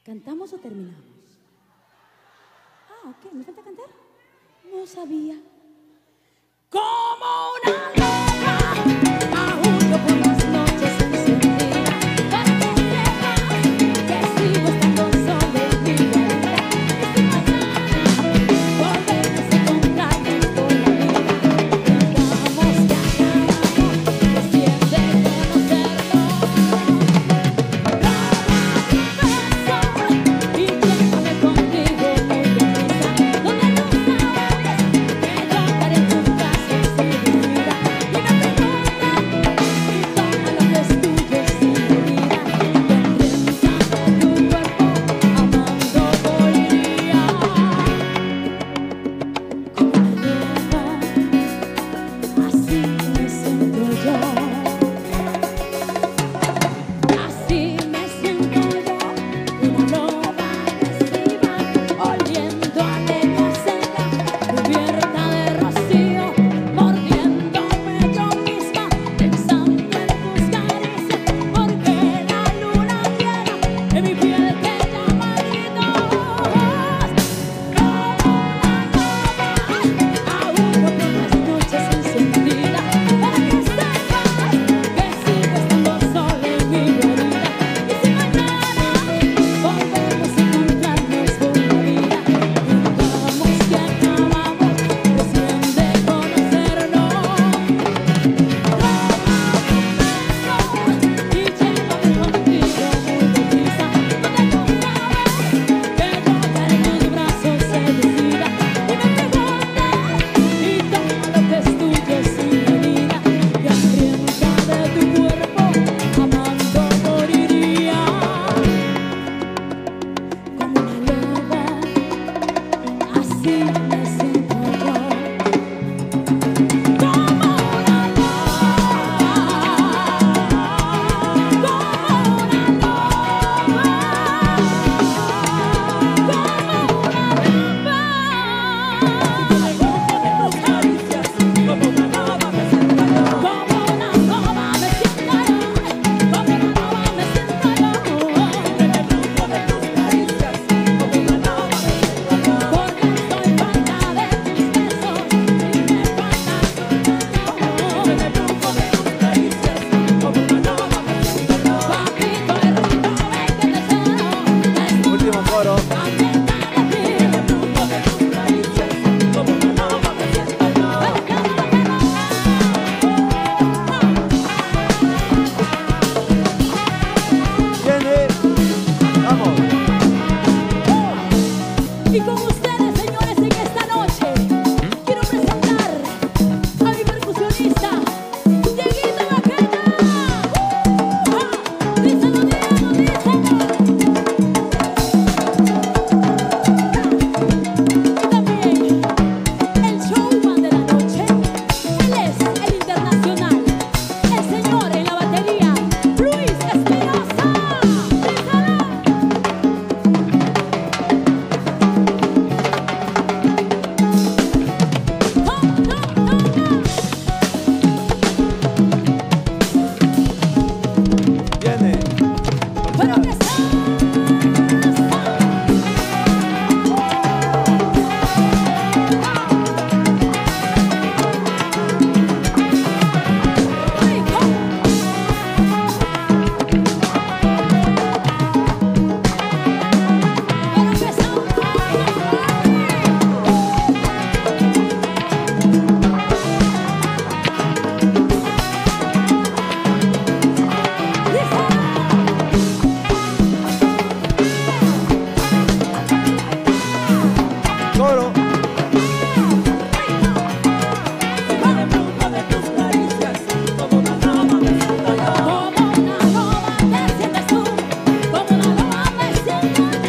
¿Cantamos o terminamos? Ah, ok, ¿me falta cantar? No sabía. Como una loca, aúllo por las noches encendida, para que sepas que sigo estando sola en mi vida. Y si mañana volvemos a encontrarnos por la vida, digamos que acabamos recién de conocernos. Róbame un beso y llévame contigo muy deprisa, donde no sabes que yo estaré en tus brazos y mi vida. Y me preguntan y toma lo que es tuyo sin medida. Tendré tu cuerpo, amando moriría. Como una loba, así me siento yo. Así me siento yo, una loba agresiva, oliendo a leña seca, cubierta de rocío, mordiéndome yo misma, pensando en tus caricias, porque la luna llena en mi piel te llama gritos. Como una loba, aúllo por las noches encendida, para que sepas que sigo estando sola en mi guarida. Y si mañana volvemos a encontrarnos por la vida, digamos que acabamos recién de conocernos. Róbame un beso y llévame contigo muy deprisa, donde no sabes que yo estaré en tus brazos seducida. Y me preguntas y toma lo que es tuyo sin medida, y hambrienta de tu cuerpo, amando moriría. Como una loba, así me siento yo. Como una loba, como una Último coro. Viene. Vamos. Y con ustedes, señores, en esta noche quiero presentar a mi percusionista, Dieguito Baqueta. Díselo, Diego, díselo. Y también el showman de la noche, él es el internacional, el señor en la batería, Luis Espinosa. Díselo. Viene. Para empezar. Coro. Como una loba te sientes tú, como una loba me siento yo.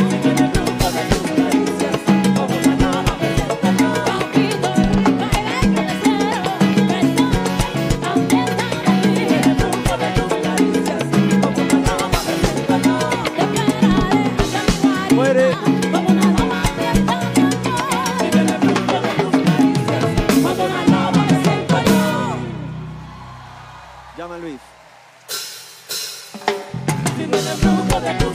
Poquito rica y de crecer, pensando ambientar a ti. Te esperaré hasta mi guarida. Muere. Como una loba te está mi amor. Como una loba me siento yo. Llama a Luis. Si viene el brujo de tus